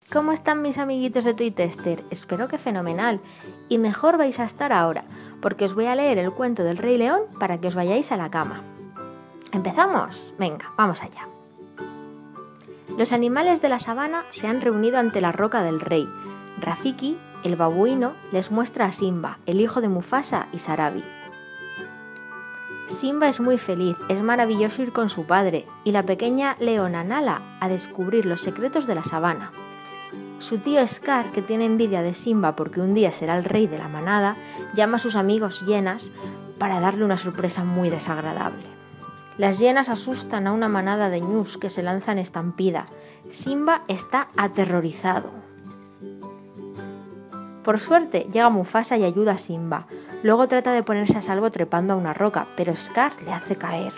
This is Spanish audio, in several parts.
¿Cómo están mis amiguitos de Toy Tester? Espero que fenomenal. Y mejor vais a estar ahora, porque os voy a leer el cuento del Rey León para que os vayáis a la cama. ¿Empezamos? Venga, vamos allá. Los animales de la sabana se han reunido ante la roca del rey. Rafiki, el babuino, les muestra a Simba, el hijo de Mufasa y Sarabi. Simba es muy feliz, es maravilloso ir con su padre, y la pequeña leona Nala a descubrir los secretos de la sabana. Su tío Scar, que tiene envidia de Simba porque un día será el rey de la manada, llama a sus amigos hienas para darle una sorpresa muy desagradable. Las hienas asustan a una manada de ñus que se lanza en estampida. Simba está aterrorizado. Por suerte, llega Mufasa y ayuda a Simba. Luego trata de ponerse a salvo trepando a una roca, pero Scar le hace caer.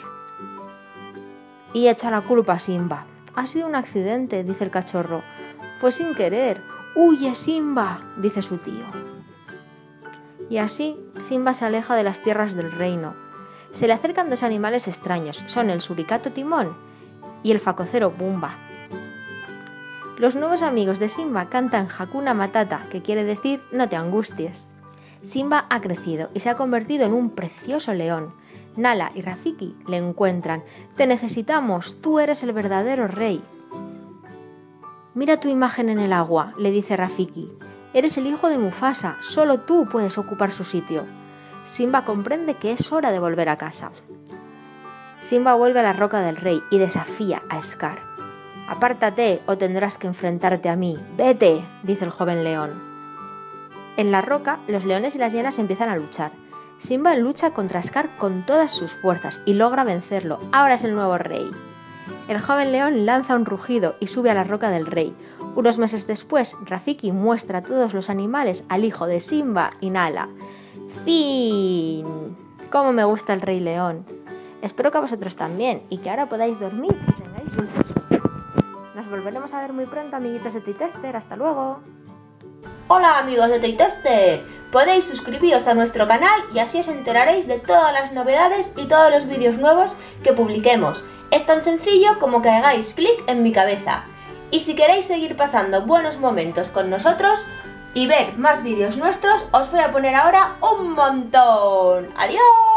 Y echa la culpa a Simba. «Ha sido un accidente», dice el cachorro. «Fue sin querer». «¡Huye, Simba!», dice su tío. Y así, Simba se aleja de las tierras del reino. Se le acercan dos animales extraños, son el suricato Timón y el facocero Bumba. Los nuevos amigos de Simba cantan Hakuna Matata, que quiere decir no te angusties. Simba ha crecido y se ha convertido en un precioso león. Nala y Rafiki le encuentran. «Te necesitamos, tú eres el verdadero rey». «Mira tu imagen en el agua», le dice Rafiki. «Eres el hijo de Mufasa, solo tú puedes ocupar su sitio». Simba comprende que es hora de volver a casa. Simba vuelve a la roca del rey y desafía a Scar. «Apártate o tendrás que enfrentarte a mí. ¡Vete!», dice el joven león. En la roca, los leones y las hienas empiezan a luchar. Simba lucha contra Scar con todas sus fuerzas y logra vencerlo. Ahora es el nuevo rey. El joven león lanza un rugido y sube a la roca del rey. Unos meses después, Rafiki muestra a todos los animales al hijo de Simba y Nala. ¡Fin! ¡Cómo me gusta el Rey León! Espero que a vosotros también y que ahora podáis dormir y tengáis dulces sueños. Nos volveremos a ver muy pronto, amiguitos de Toy Tester. ¡Hasta luego! Hola amigos de Toy Tester, podéis suscribiros a nuestro canal y así os enteraréis de todas las novedades y todos los vídeos nuevos que publiquemos. Es tan sencillo como que hagáis clic en mi cabeza. Y si queréis seguir pasando buenos momentos con nosotros y ver más vídeos nuestros, os voy a poner ahora un montón. ¡Adiós!